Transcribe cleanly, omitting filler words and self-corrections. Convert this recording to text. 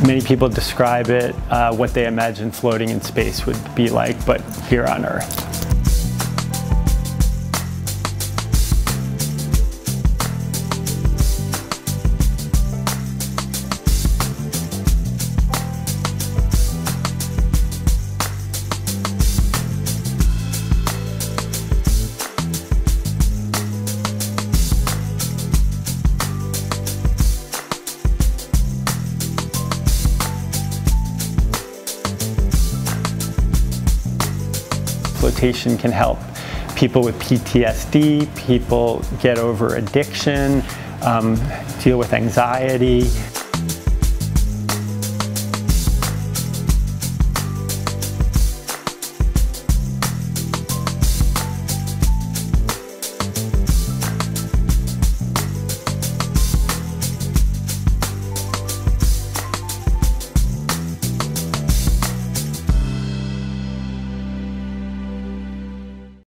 Many people describe it, what they imagine floating in space would be like, but here on Earth. Flotation can help people with PTSD, people get over addiction, deal with anxiety.